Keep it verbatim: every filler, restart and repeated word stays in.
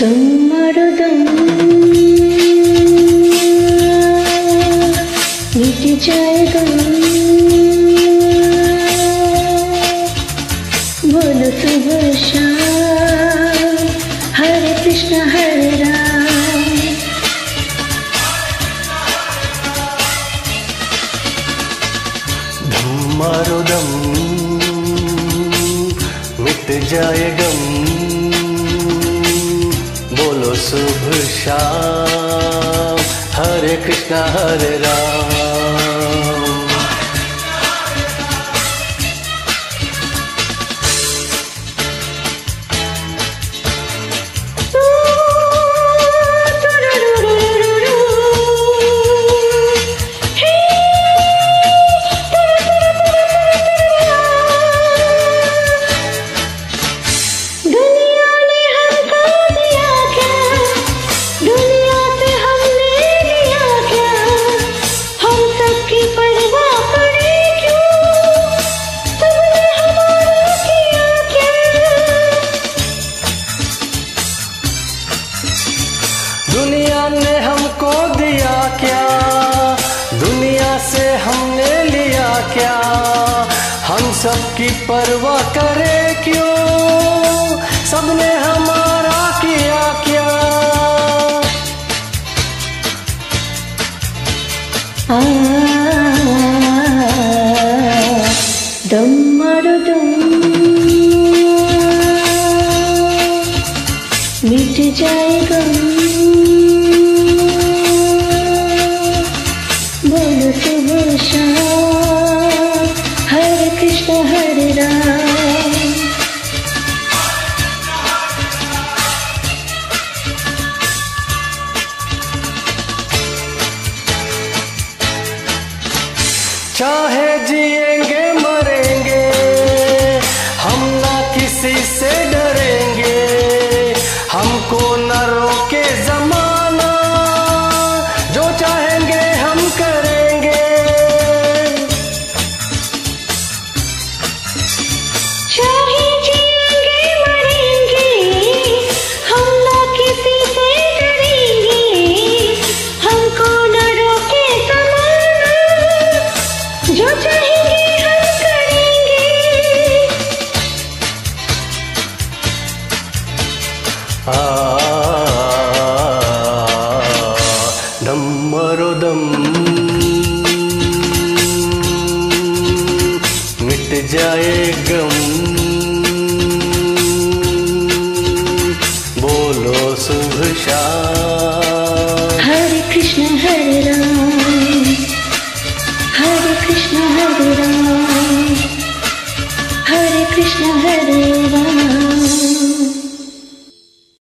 दम मारो दम मिट जाएगा, बोलो सुबह शाम हरे कृष्ण हरे राम। दम मारो दम मिट जाए गम, बोलो शुभ शाम हरे कृष्णा हरे राम। दुनिया ने हमको दिया क्या, दुनिया से हमने लिया क्या, हम सबकी परवाह करे क्यों, सबने हमारा किया क्या। आ, दम मारो दम मिट जाएगा, बोलो सुबह शाम हरे कृष्ण हरे राम। चाहे जिएंगे मरेंगे हम ना किसी से डरेंगे, हमको न रोके जमाना, जो चाहेंगे हम करेंगे। चाहे जिएंगे मरेंगे हम ना किसी से डरेंगे, हमको न रोके जमाना, जो चाहेंगे हम करेंगे। आ, दम मारो दम मिट जाए गम, बोलो शुभ शाम हरे कृष्ण हरे राम।